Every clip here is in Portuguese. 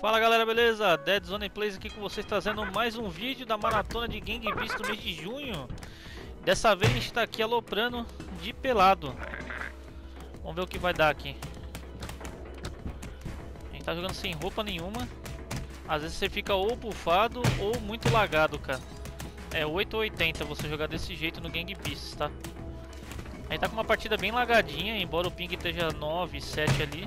Fala galera, beleza? Dead Zone Plays aqui com vocês, trazendo mais um vídeo da maratona de Gang Beasts do mês de junho. Dessa vez a gente tá aqui aloprando de pelado. Vamos ver o que vai dar aqui. A gente tá jogando sem roupa nenhuma. Às vezes você fica ou bufado ou muito lagado, cara. É 8 ou 80 você jogar desse jeito no Gang Beasts, tá? A gente tá com uma partida bem lagadinha, embora o ping esteja 9, 7 ali.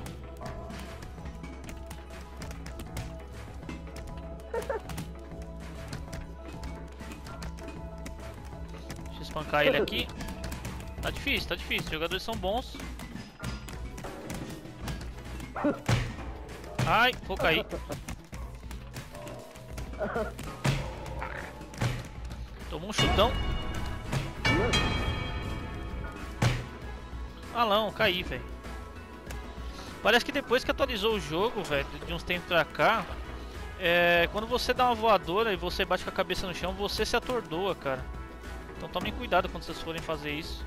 Deixa eu espancar ele aqui. Tá difícil, tá difícil. Os jogadores são bons. Ai, vou cair. Tomou um chutão. Ah não, caí, velho. Parece que depois que atualizou o jogo, velho, de uns tempos pra cá, quando você dá uma voadora e você bate com a cabeça no chão, você se atordoa, cara. Então tomem cuidado quando vocês forem fazer isso.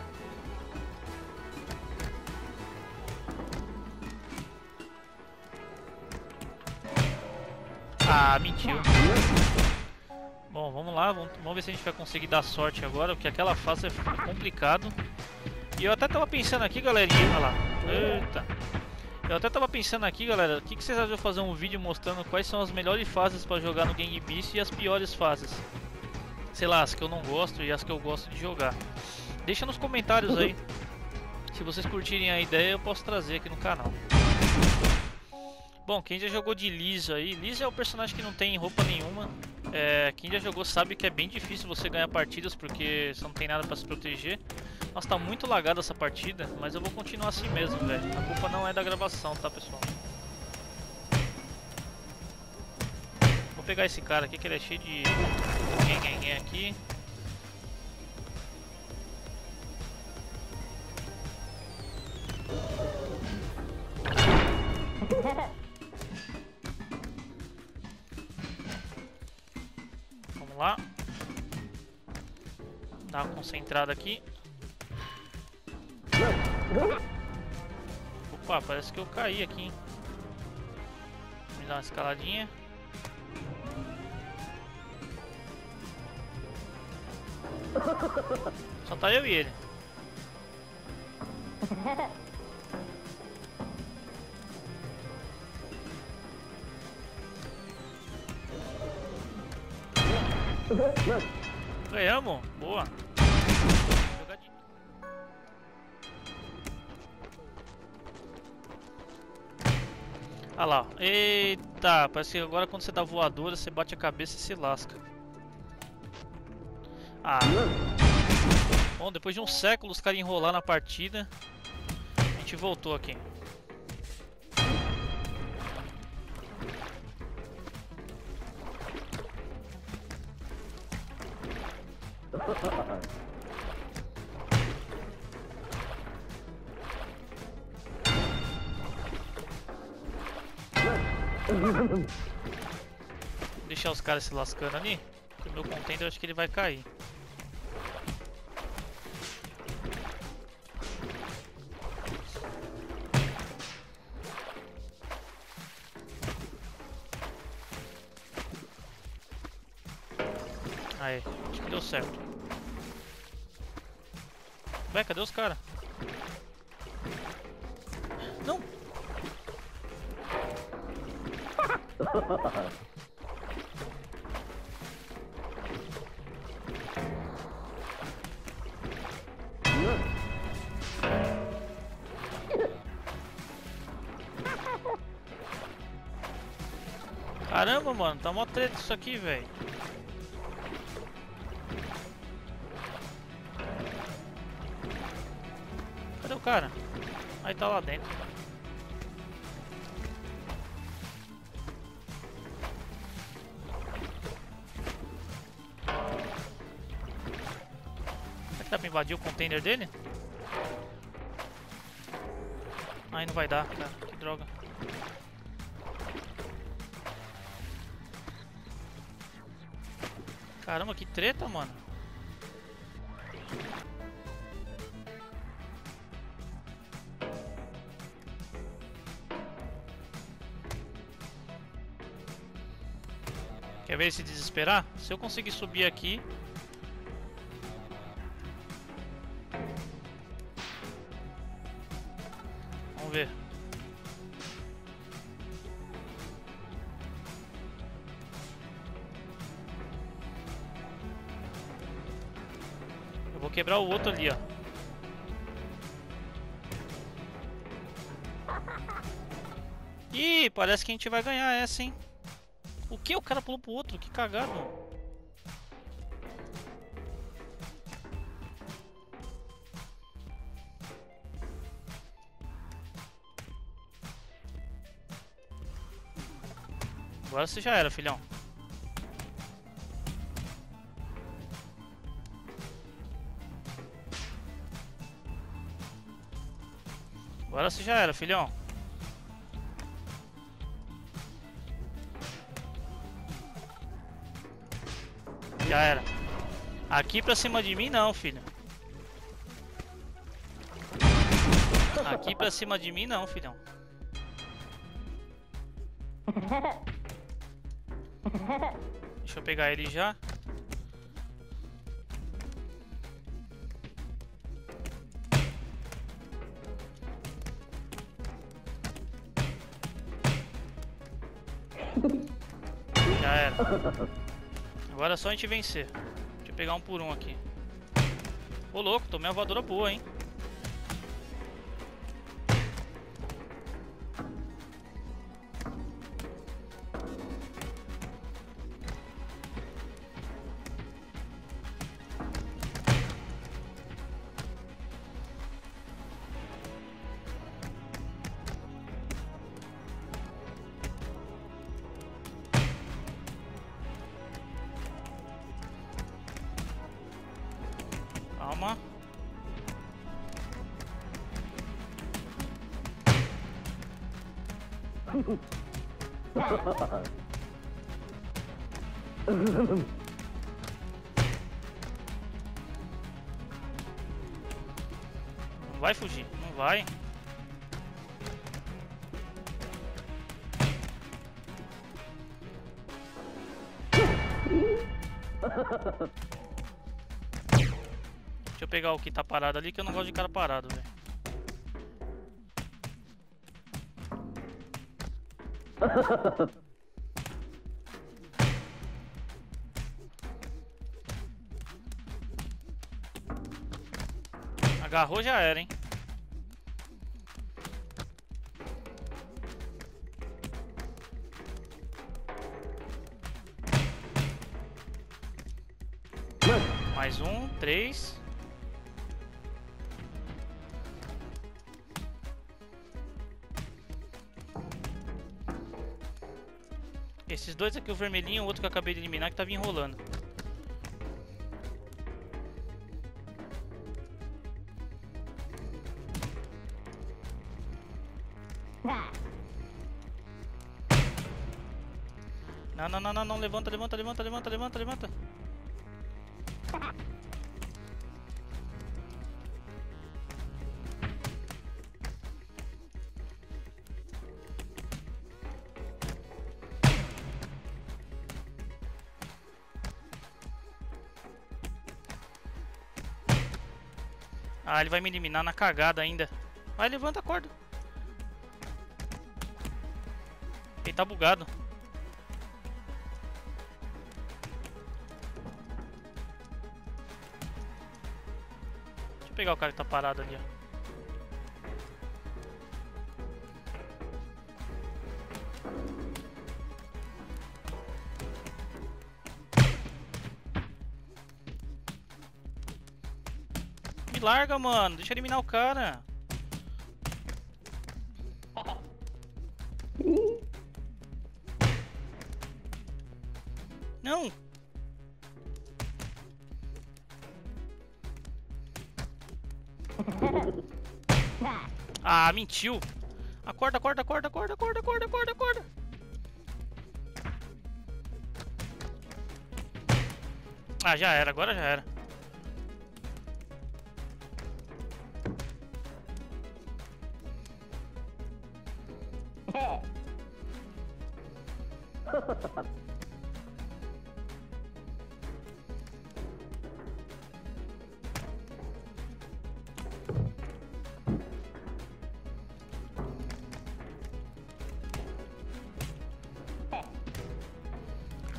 Ah, mentiu. Bom, vamos lá, vamos ver se a gente vai conseguir dar sorte agora, porque aquela fase é complicado. E eu até tava pensando aqui, galerinha, olha lá. Eita. Eu até tava pensando aqui, galera, o que vocês acham de fazer um vídeo mostrando quais são as melhores fases pra jogar no Gang Beasts e as piores fases? Sei lá, as que eu não gosto e as que eu gosto de jogar. Deixa nos comentários aí. Se vocês curtirem a ideia, eu posso trazer aqui no canal. Bom, quem já jogou de Liz aí, Liz é o personagem que não tem roupa nenhuma. Quem já jogou sabe que é bem difícil você ganhar partidas porque você não tem nada pra se proteger. Nossa, tá muito lagada essa partida, mas eu vou continuar assim mesmo, velho. A culpa não é da gravação, tá, pessoal? Vou pegar esse cara aqui que ele é cheio de gang aqui. Vamos lá. Dá uma concentrada aqui. Opa, parece que eu caí aqui, hein? Vamos dar uma escaladinha. Só tá eu e ele. Ganhamos? Boa. Ah lá, eita, parece que agora quando você dá voadora, você bate a cabeça e se lasca. Ah. Bom, depois de um século os caras enrolar na partida, a gente voltou aqui. Deixar os caras se lascando ali, porque o meu contender acho que ele vai cair. Aí, acho que deu certo. Ué, cadê os caras? Não! Caramba, mano, tá mó treta isso aqui, velho. Cadê o cara? Aí tá lá dentro. Será que dá pra invadir o container dele? Aí não vai dar, cara. Que droga. Caramba, que treta, mano. Quer ver ele se desesperar? Se eu conseguir subir aqui... Vamos ver. Eu vou quebrar o outro ali, ó. Ih, parece que a gente vai ganhar essa, hein? O que? O cara pulou pro outro? Que cagado. Agora você já era, filhão. Agora você já era, filhão. Já era. Aqui pra cima de mim não, filho. Aqui pra cima de mim não, filhão. Deixa eu pegar ele já. Já era. Agora é só a gente vencer. Deixa eu pegar um por um aqui. Ô louco, tomei uma voadora boa, hein. Calma. Não vai fugir, não vai. Deixa eu pegar o que tá parado ali, que eu não gosto de cara parado, velho. Agarrou, já era, hein. Mais um, 3. Esses dois aqui, o vermelhinho e o outro que eu acabei de eliminar, que tava enrolando. Não, não, não, não, não, levanta, levanta, levanta, levanta, levanta, levanta. Ah, ele vai me eliminar na cagada ainda. Vai, levanta a corda. Ele tá bugado. Deixa eu pegar o cara que tá parado ali, ó. Me larga, mano. Deixa eu eliminar o cara. Não. Ah, mentiu. Acorda, acorda, acorda, acorda, acorda, acorda, acorda, acorda. Ah, já era, agora já era.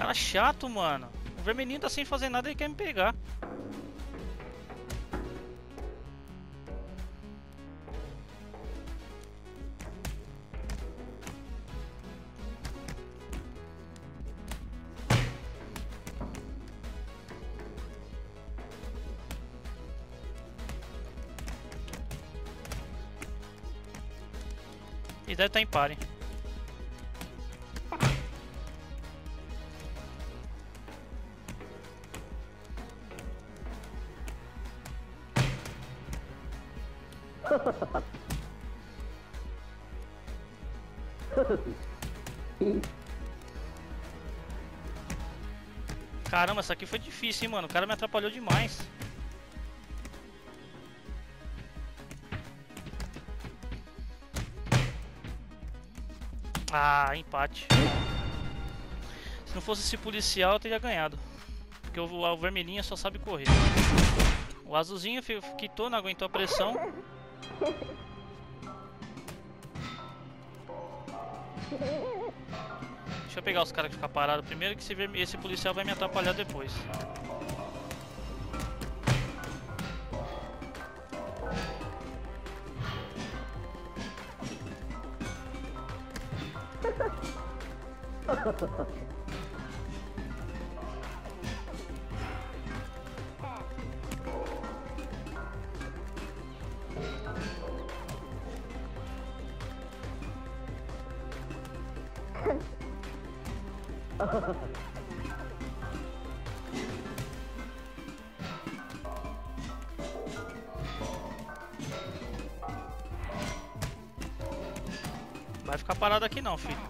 Cara chato, mano. O vermelhinho tá sem fazer nada e ele quer me pegar. E deve estar em pare. Caramba, essa aqui foi difícil, hein, mano. O cara me atrapalhou demais. Ah, empate. Se não fosse esse policial, eu teria ganhado. Porque o vermelhinho só sabe correr. O azulzinho quitou, não aguentou a pressão. Deixa eu pegar os caras que ficam parados primeiro, que esse policial vai me atrapalhar depois. Vai ficar parado aqui não, filho.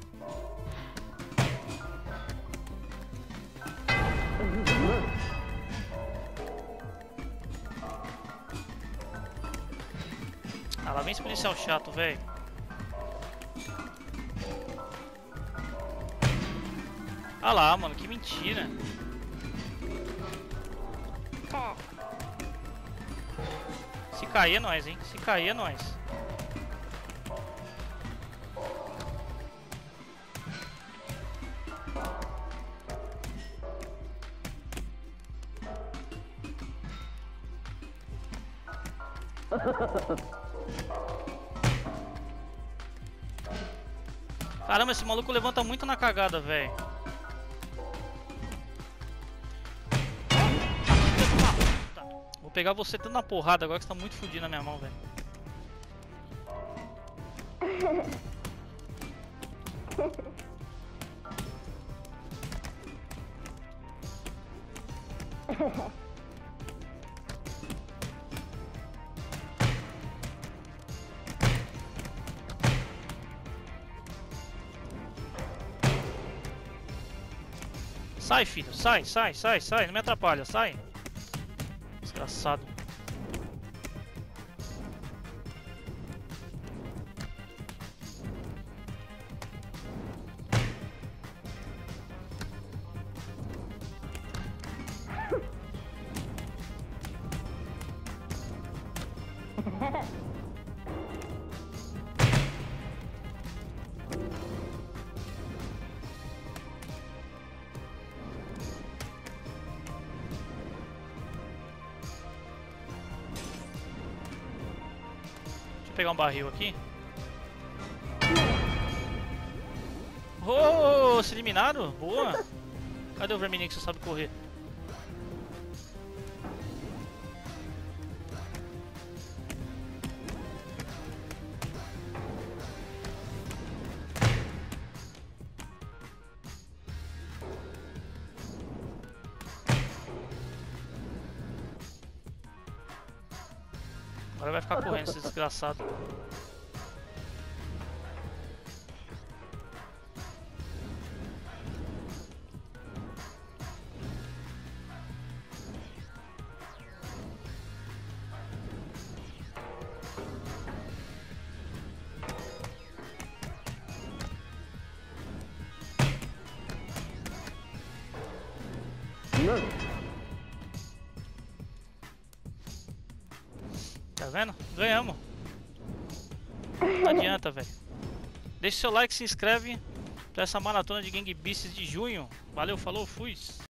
Ah, lá vem esse policial chato, velho. Ah lá, mano, que mentira. Se cair é nóis, hein? Se cair é nóis. Caramba, esse maluco levanta muito na cagada, velho. Vou pegar você tanto na porrada agora que você tá muito fudido na minha mão, velho. Sai, filho, sai, não me atrapalha, sai. Desgraçado. Vou pegar um barril aqui. Oh, se eliminaram? Boa. Cadê o vermelhinho que você sabe correr? Agora vai ficar correndo esse desgraçado. Tá vendo? Ganhamos. Não adianta, velho. Deixa seu like, se inscreve pra essa maratona de Gang Beasts de junho. Valeu, falou, fui!